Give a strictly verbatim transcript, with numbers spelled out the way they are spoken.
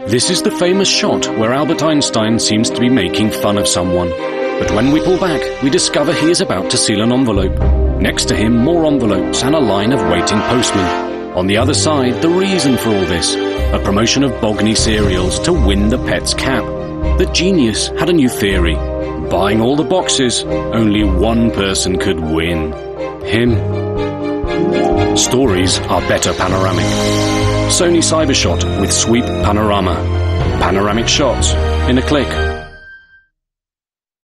This is the famous shot where Albert Einstein seems to be making fun of someone. But when we pull back, we discover he is about to seal an envelope. Next to him, more envelopes and a line of waiting postmen. On the other side, the reason for all this, a promotion of Bogney cereals to win the Pet's cap. The genius had a new theory. Buying all the boxes, only one person could win. Him. Stories are better panoramic. Sony Cybershot with Sweep Panorama. Panoramic shots in a click.